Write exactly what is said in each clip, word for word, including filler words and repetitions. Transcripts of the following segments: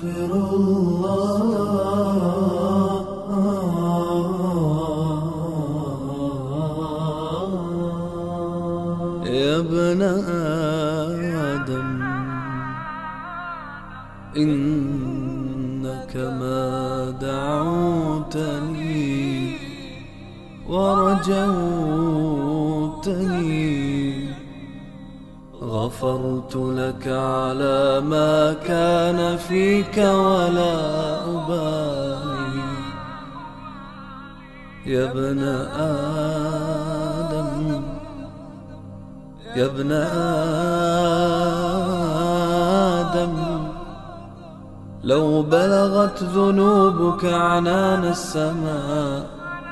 أستغفر الله يا ابن آدم إنك ما دعوتني ورجوتني غفرت لك على ما كان فيك ولا أبالي يا ابن آدم يا ابن آدم لو بلغت ذنوبك عنان السماء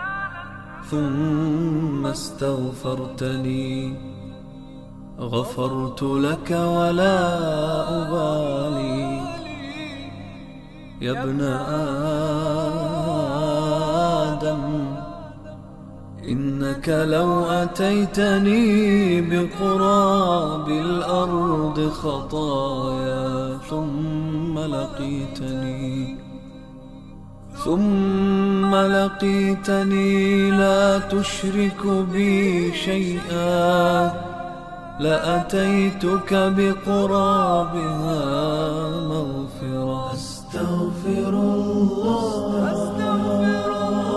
ثم استغفرتني غفرت لك ولا أبالي يا ابن آدم إنك لو أتيتني بقراب الأرض خطايا ثم لقيتني ثم لقيتني لا تشرك بي شيئا لأتيتك بقرابها مغفرة أستغفر الله أستغفر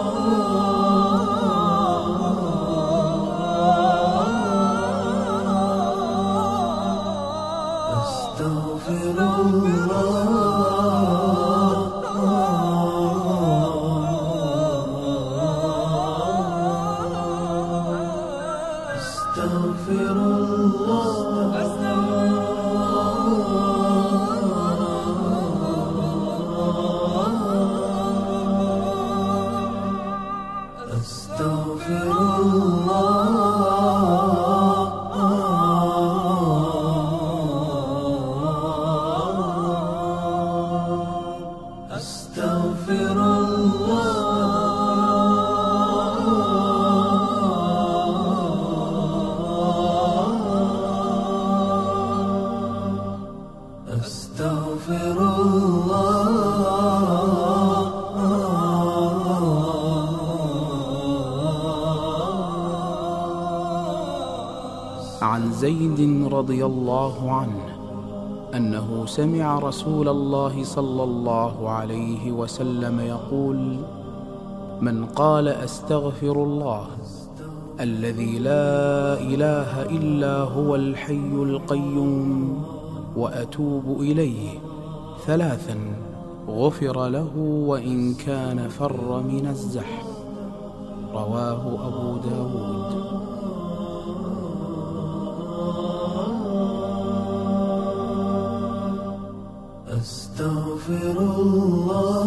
أستغفر الله أستغفر الله أستغفر أستغفر الله عن زيد رضي الله عنه أنه سمع رسول الله صلى الله عليه وسلم يقول: من قال أستغفر الله الذي لا إله إلا هو الحي القيوم وأتوب إليه ثلاثا غفر له وإن كان فر من الزحف. رواه أبو داود. أستغفر الله